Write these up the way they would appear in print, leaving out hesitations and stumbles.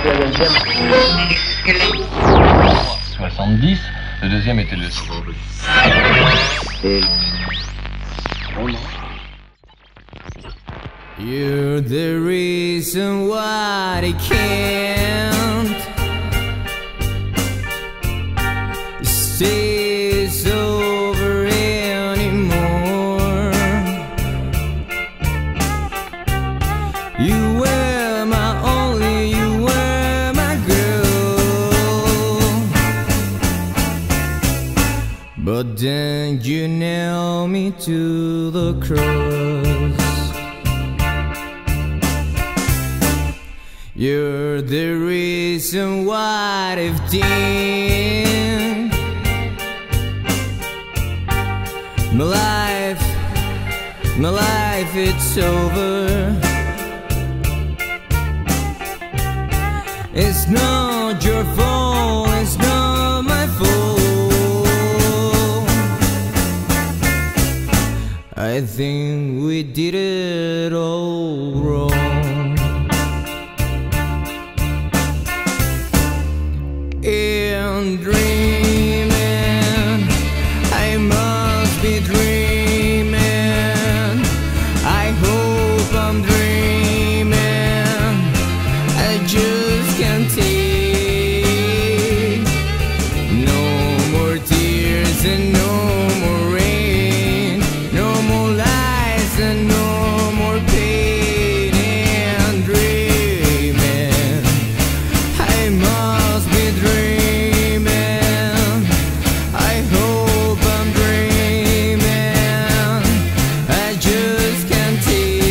70, le deuxième était le... You're the reason why I can't stay sober anymore. You were my only, you were my girl, but then you nailed me to the cross. You're the reason why I've done my life, it's over. It's not your fault, it's not my fault. I think we did it all wrong. And dreaming, I must be dreaming. I hope I'm dreaming. I just can't take no more tears and no more rain, no more lies and no more pain. And dreaming, I must be dreaming. I hope I'm dreaming. I just can't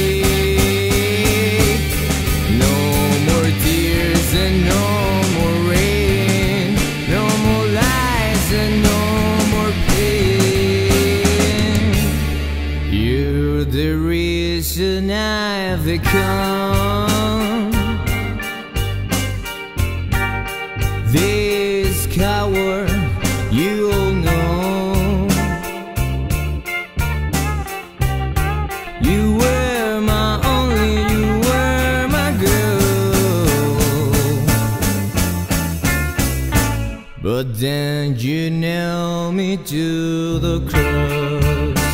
take no more tears and no more rain, no more lies and no more pain. You're the reason I've become this coward, you all know. You were my only, you were my girl, but then you nailed me to the cross.